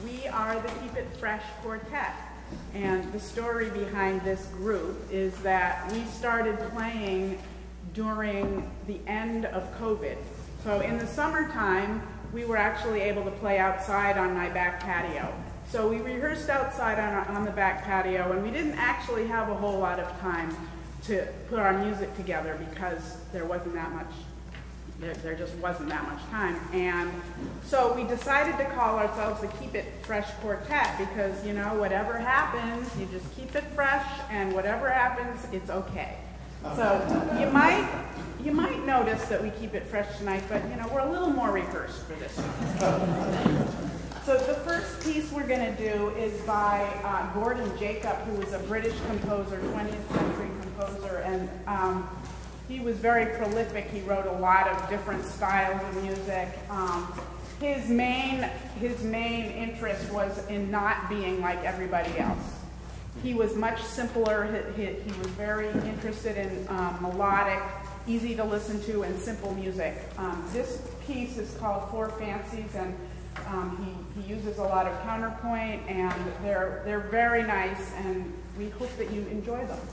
We are the Keep It Fresh Quartet. And the story behind this group is that we started playing during the end of COVID. So in the summertime, we were actually able to play outside on my back patio. So we rehearsed outside on the back patio, and we didn't actually have a whole lot of time to put our music together because there just wasn't that much time. And so we decided to call ourselves the Keep It Fresh Quartet because, you know, whatever happens, you just keep it fresh, and whatever happens, it's okay. So you might notice that we keep it fresh tonight, but, you know, we're a little more rehearsed for this one. So the first piece we're going to do is by Gordon Jacob, who was a British composer, 20th century composer, and he was very prolific. He wrote a lot of different styles of music. His main interest was in not being like everybody else. He was much simpler. He was very interested in melodic, easy to listen to, and simple music. This piece is called Four Fancies, and he uses a lot of counterpoint, and they're very nice, and we hope that you enjoy them.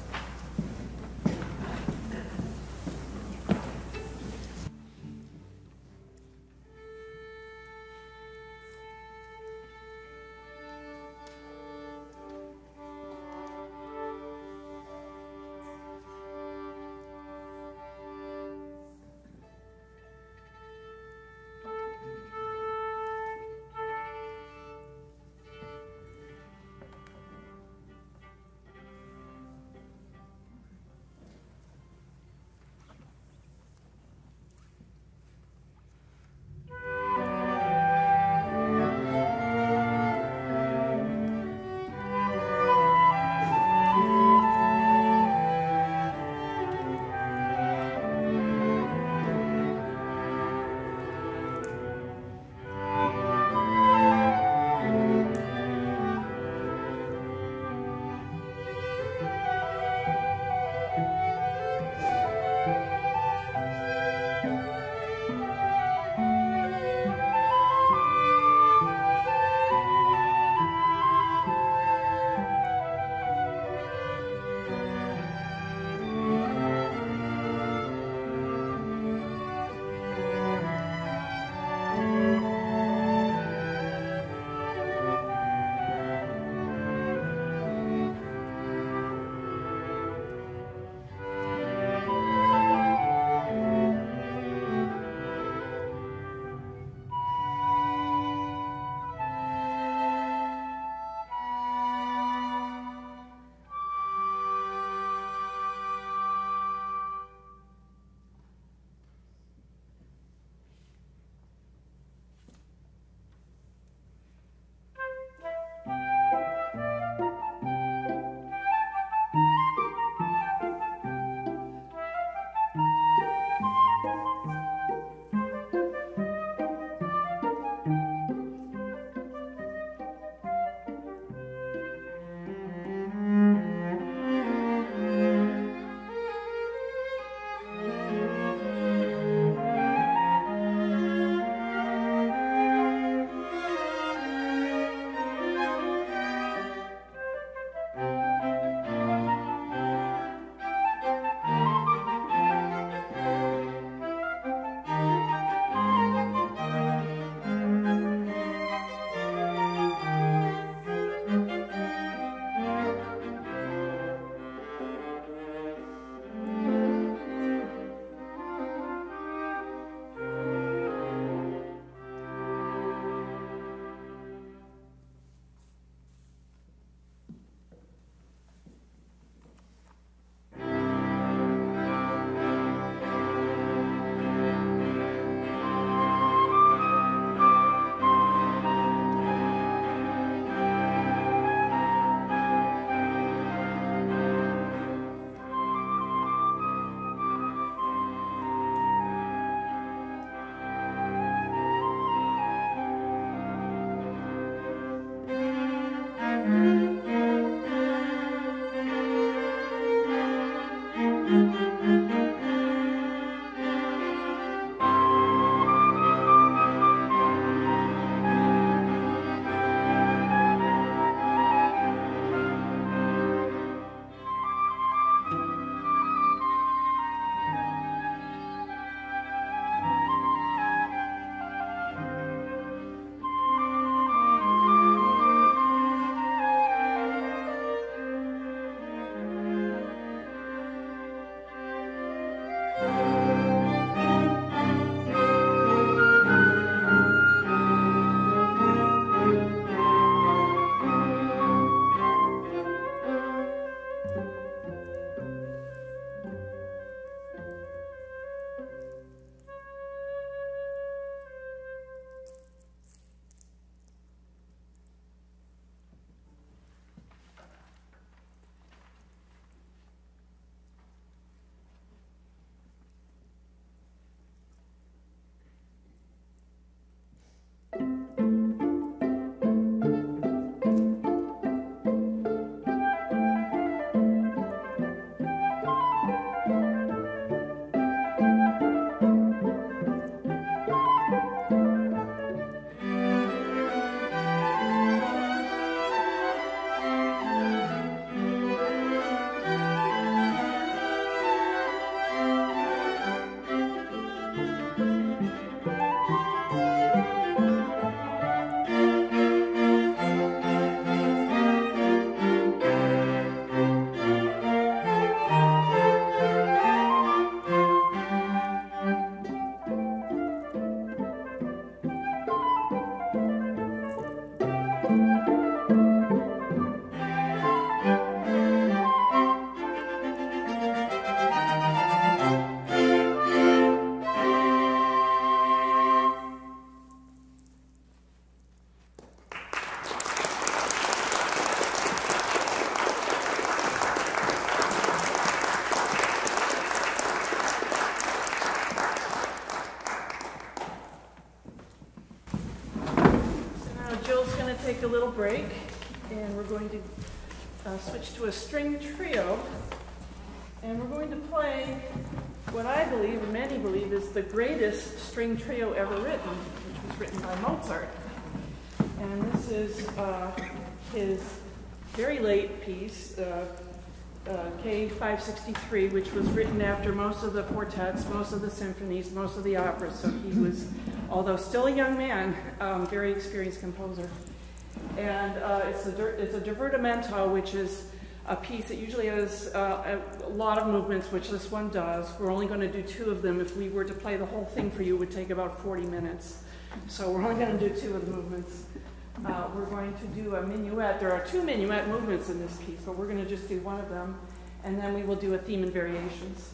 going to take a little break, and we're going to switch to a string trio, and we're going to play what I believe, and many believe, is the greatest string trio ever written, which was written by Mozart. And this is his very late piece, K563, which was written after most of the quartets, most of the symphonies, most of the operas. So he was, although still a young man, very experienced composer. And it's a divertimento, which is a piece that usually has a lot of movements, which this one does. We're only going to do 2 of them. If we were to play the whole thing for you, it would take about 40 minutes. So we're only going to do 2 of the movements. We're going to do a minuet. There are 2 minuet movements in this piece, but we're going to just do 1 of them. And then we will do a theme and variations.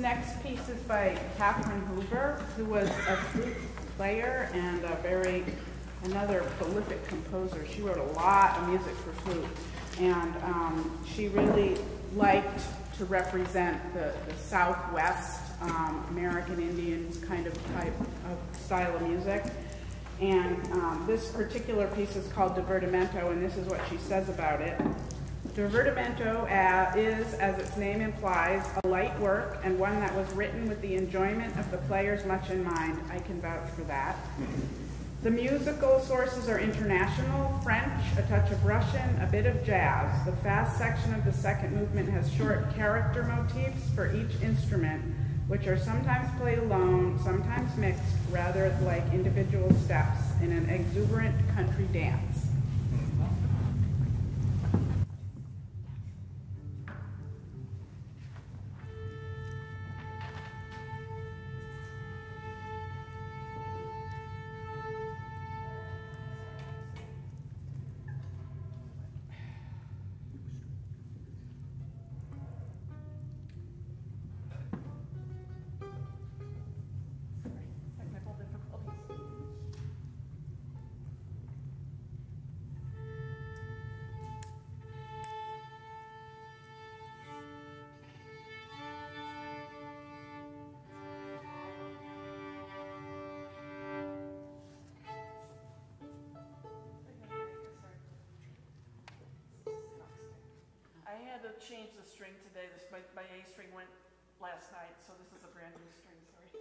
next piece is by Catherine Hoover, who was a flute player and another prolific composer. She wrote a lot of music for flute, and she really liked to represent the Southwest American Indians kind of type of style of music. And this particular piece is called Divertimento, and this is what she says about it. Divertimento is, as its name implies, a light work and one that was written with the enjoyment of the players much in mind. I can vouch for that. The musical sources are international, French, a touch of Russian, a bit of jazz. The fast section of the second movement has short character motifs for each instrument, which are sometimes played alone, sometimes mixed, rather like individual steps in an exuberant country dance. Change the string today. My A string went last night, so this is a brand new string, sorry.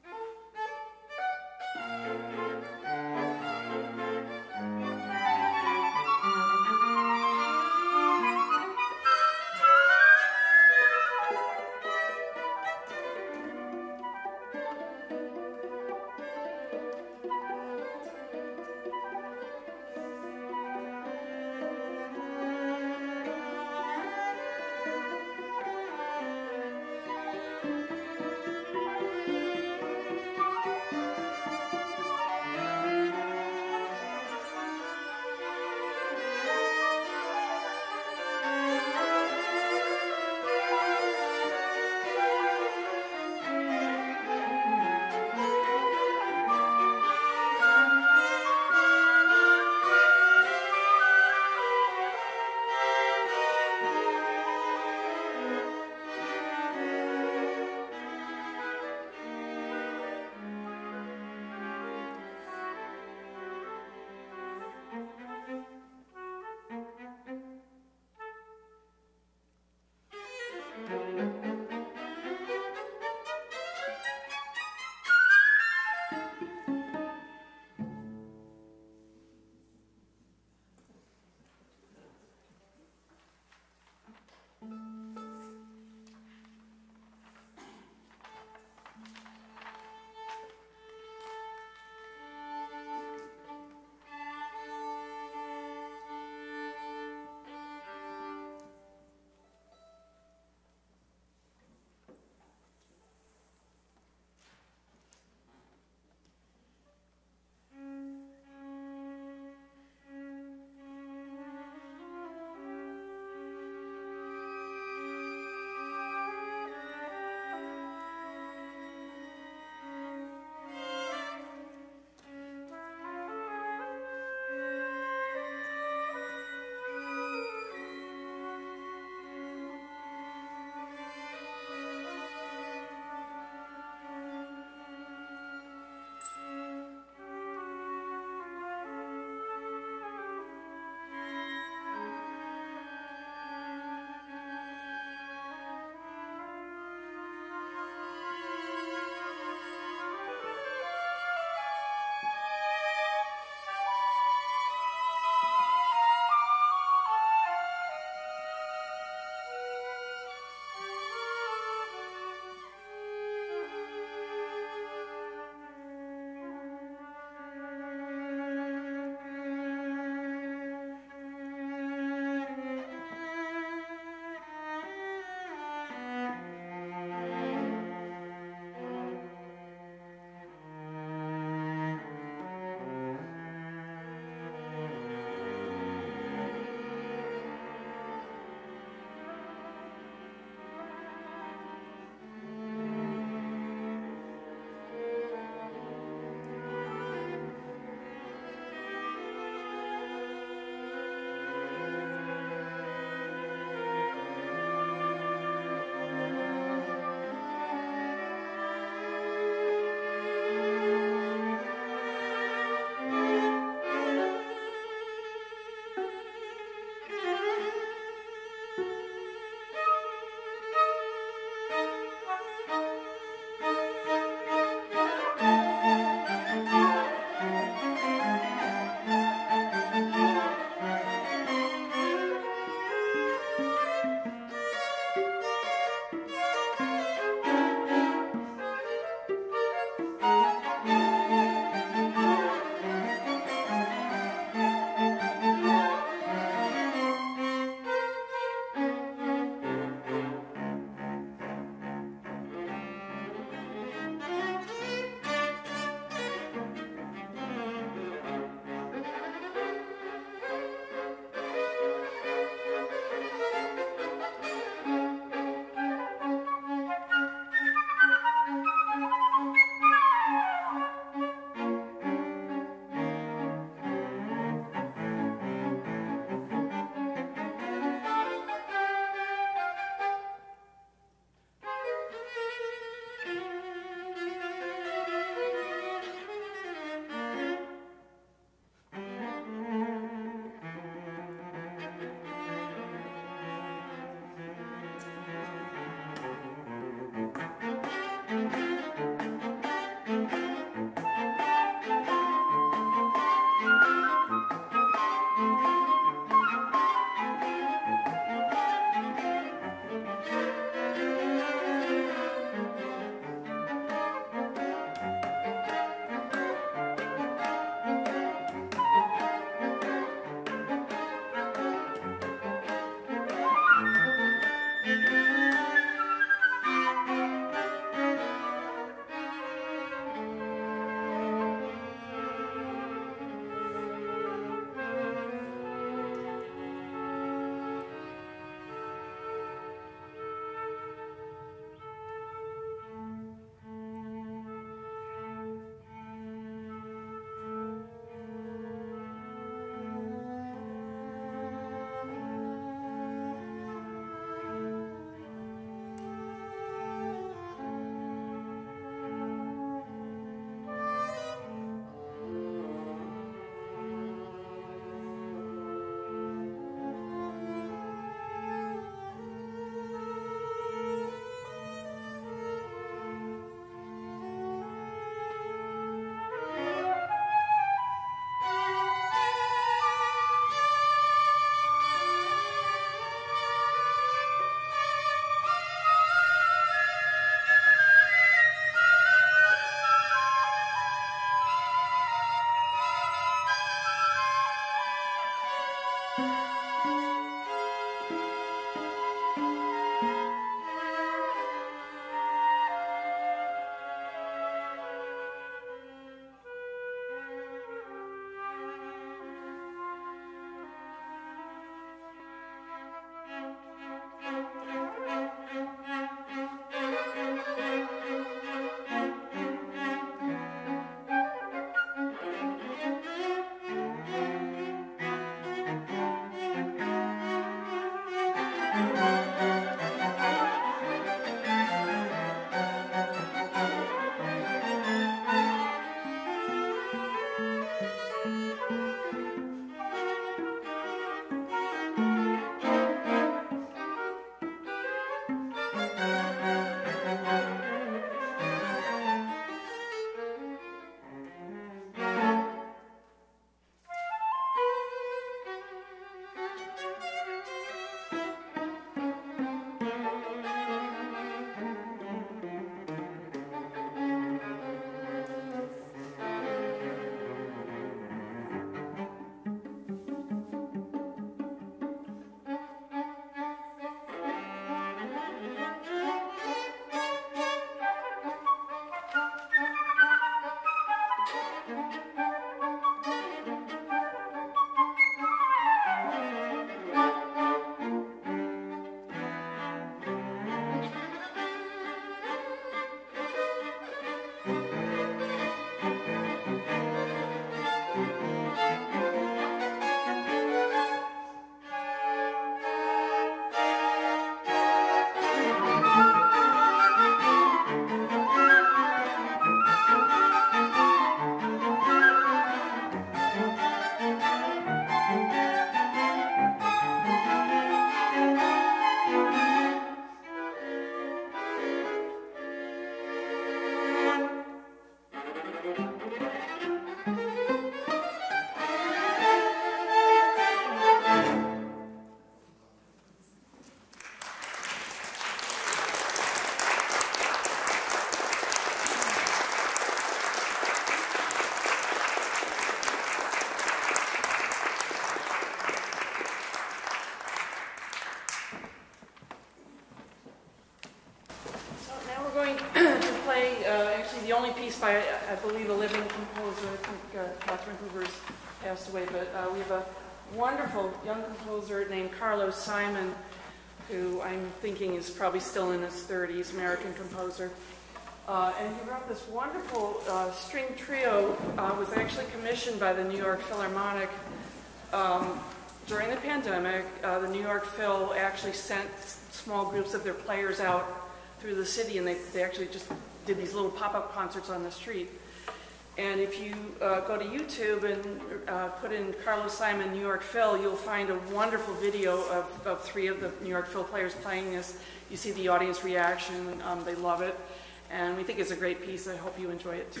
the only piece by, I believe, a living composer. I think Catherine Hoover's passed away, but we have a wonderful young composer named Carlos Simon, who I'm thinking is probably still in his 30s, American composer. And he wrote this wonderful string trio, was actually commissioned by the New York Philharmonic. During the pandemic, the New York Phil actually sent small groups of their players out through the city, and they actually just did these little pop-up concerts on the street. And if you go to YouTube and put in Carlos Simon New York Phil, you'll find a wonderful video of 3 of the New York Phil players playing this. You see the audience reaction. They love it. And we think it's a great piece. I hope you enjoy it too.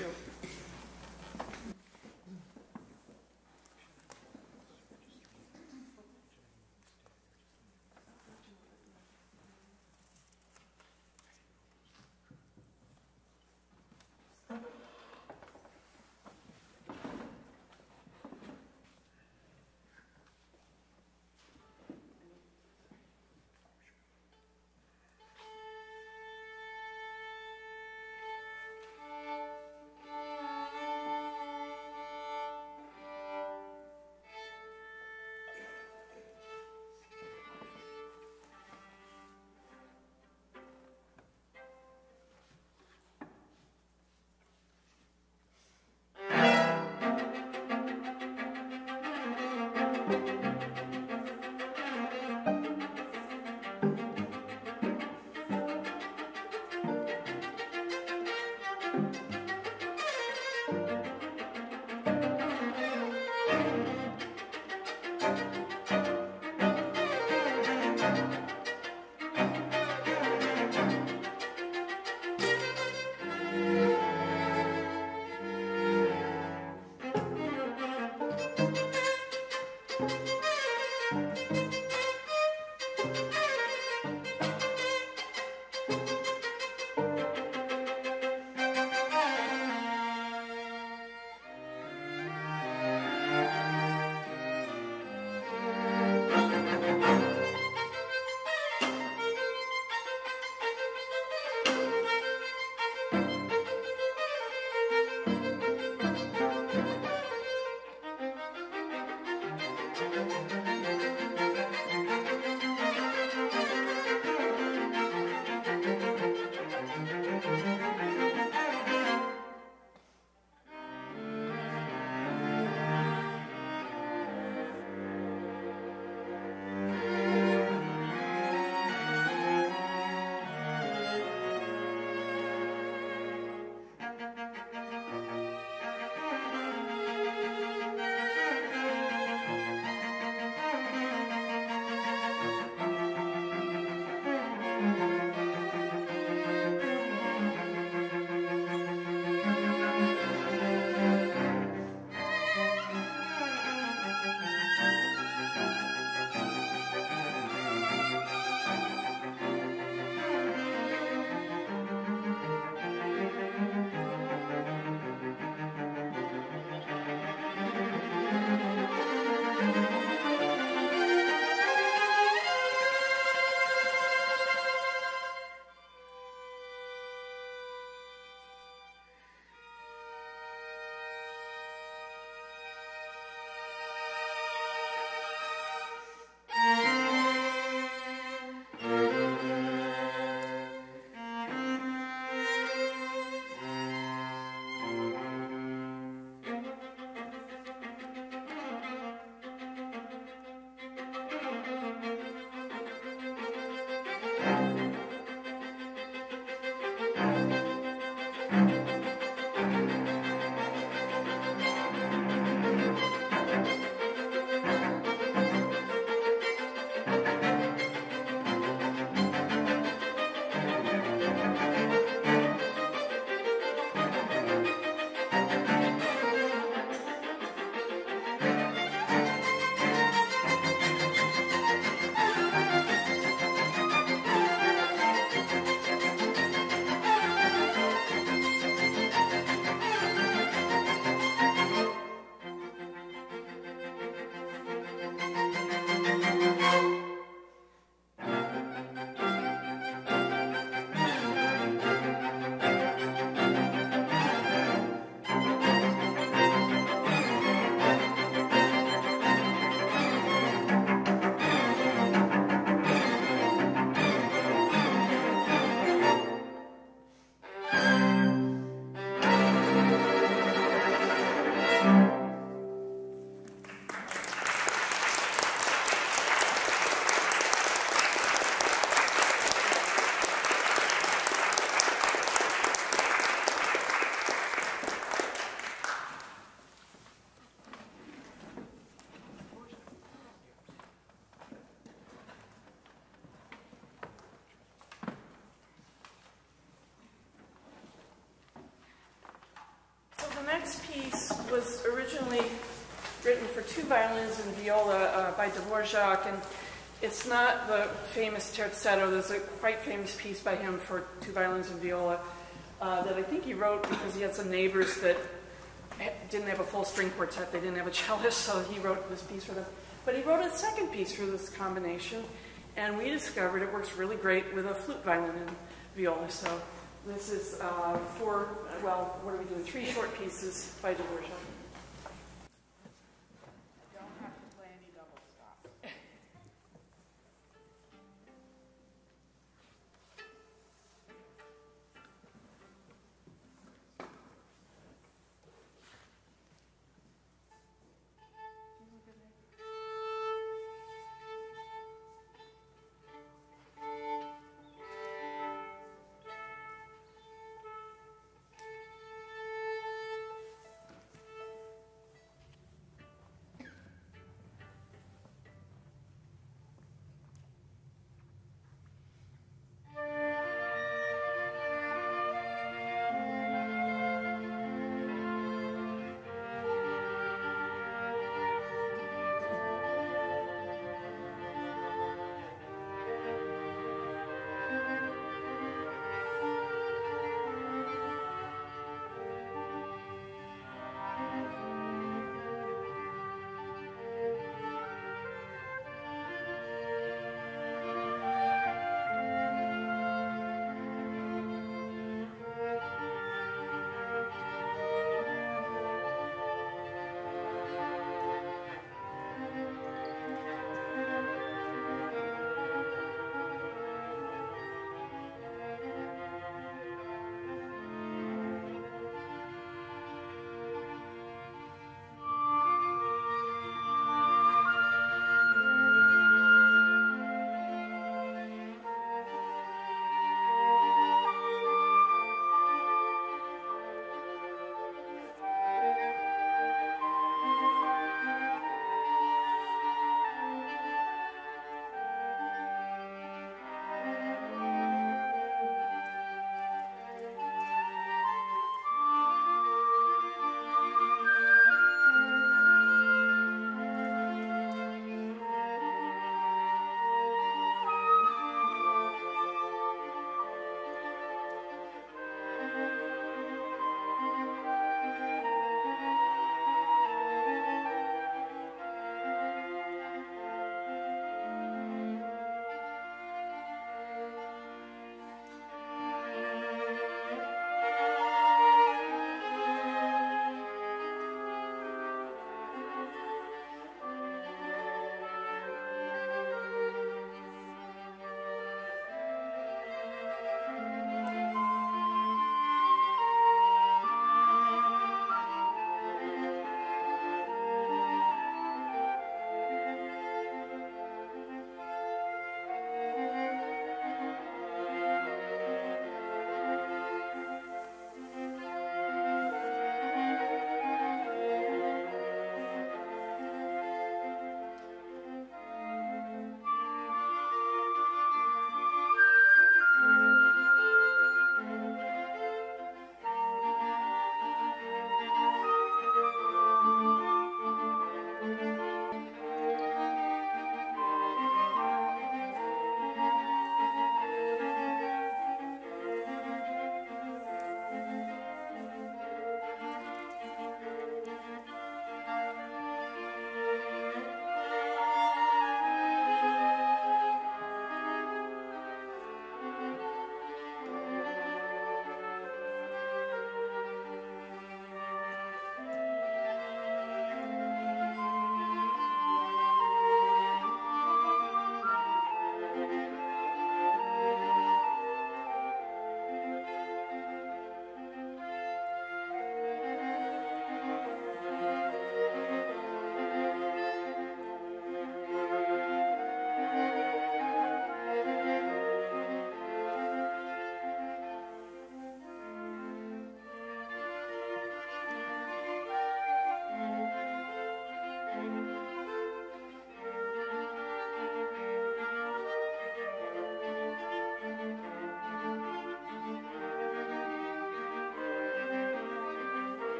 was originally written for 2 violins and viola by Dvorak, and it's not the famous terzetto. There's a quite famous piece by him for 2 violins and viola that I think he wrote because he had some neighbors that didn't have a full string quartet. They didn't have a cellist, so he wrote this piece for them. But he wrote a second piece for this combination, and we discovered it works really great with a flute, violin, and viola. So this is 4, well, what are we doing? 3 short pieces by Dvorak.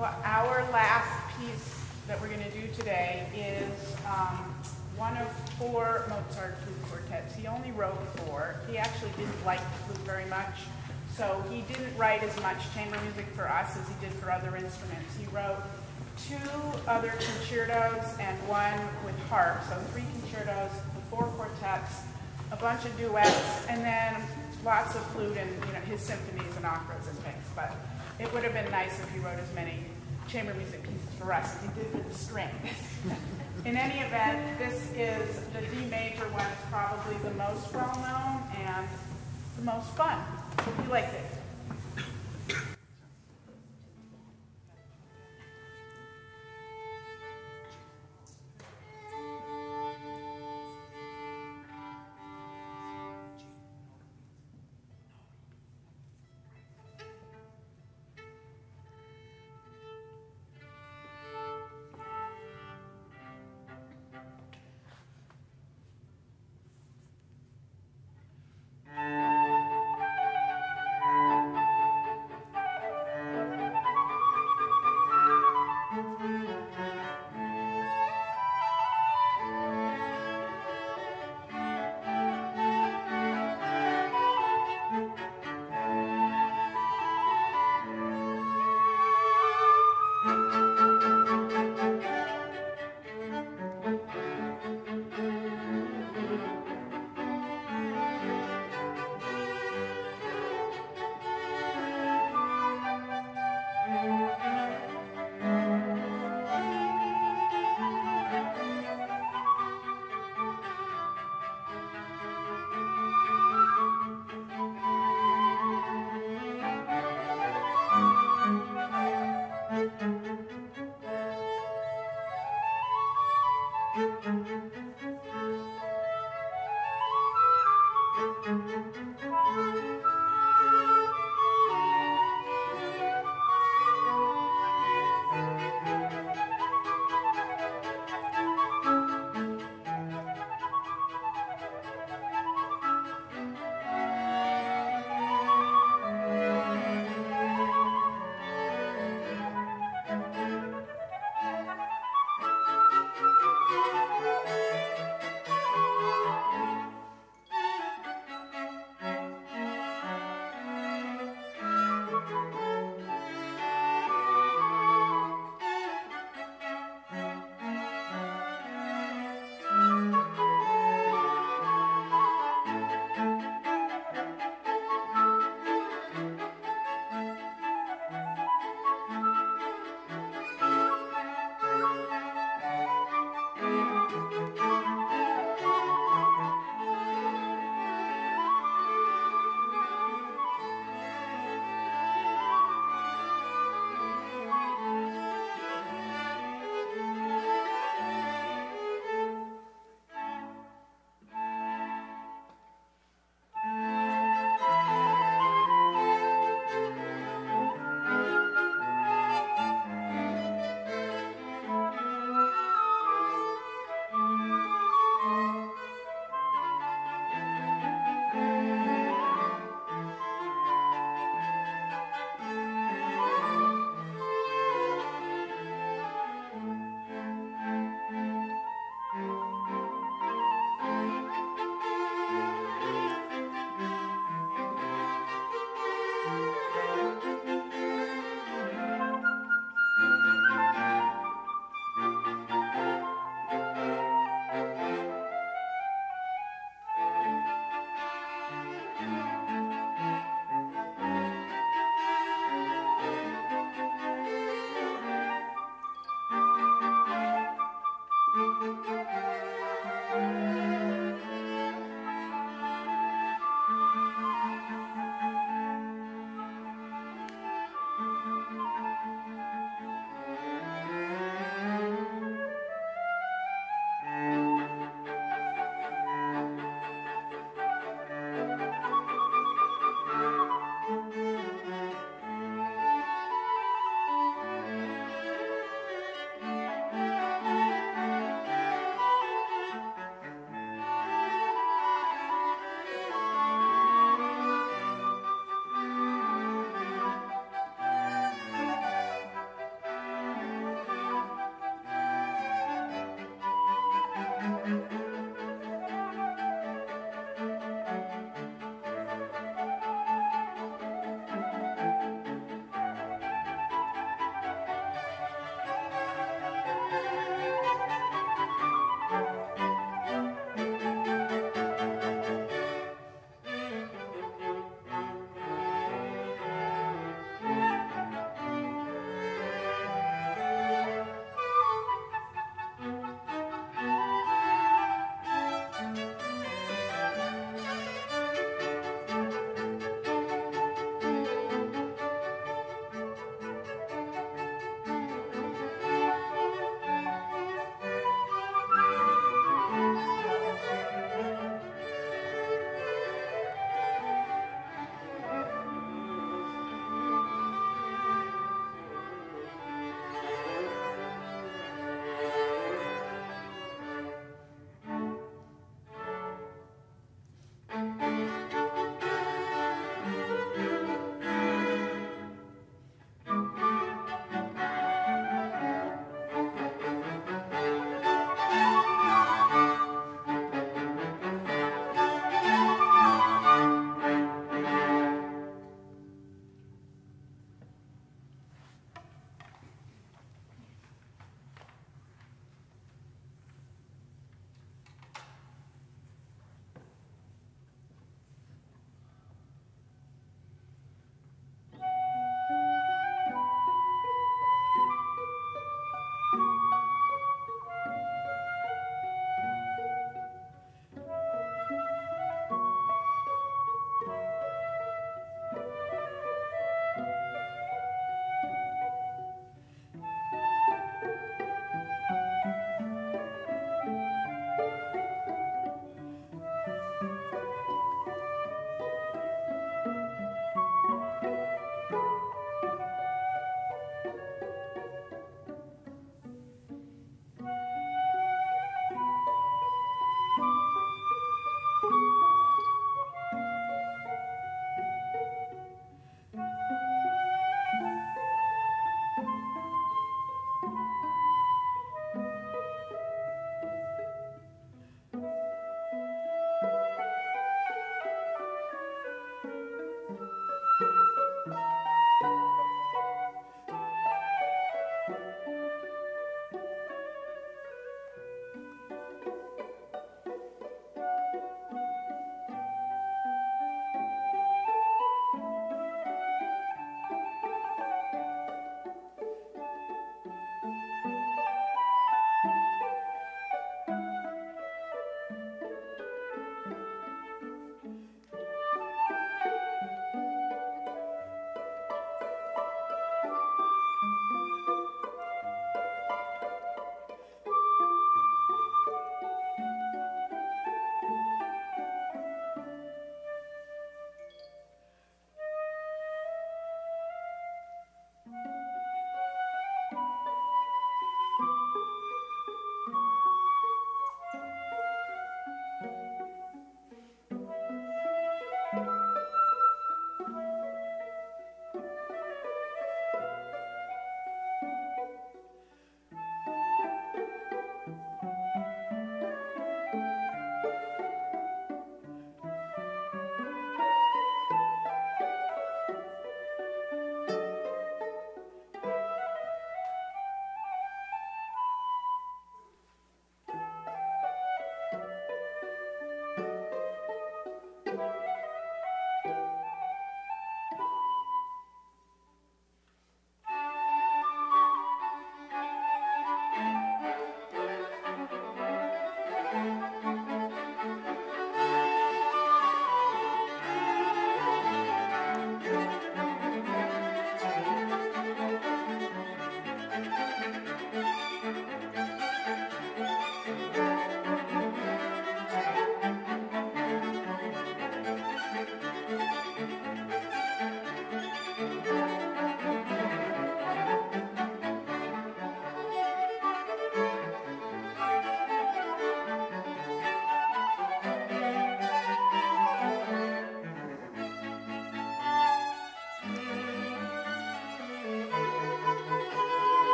our last piece that we're going to do today is one of 4 Mozart flute quartets. He only wrote 4. He actually didn't like the flute very much, so he didn't write as much chamber music for us as he did for other instruments. He wrote 2 other concertos and 1 with harp, so 3 concertos, the 4 quartets, a bunch of duets, and then lots of flute and his symphonies and operas and things. But it would have been nice if he wrote as many chamber music pieces for us as he did for the strings. In any event, this is the D major one. It's probably the most well-known and the most fun. Hope you liked it.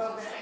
Well,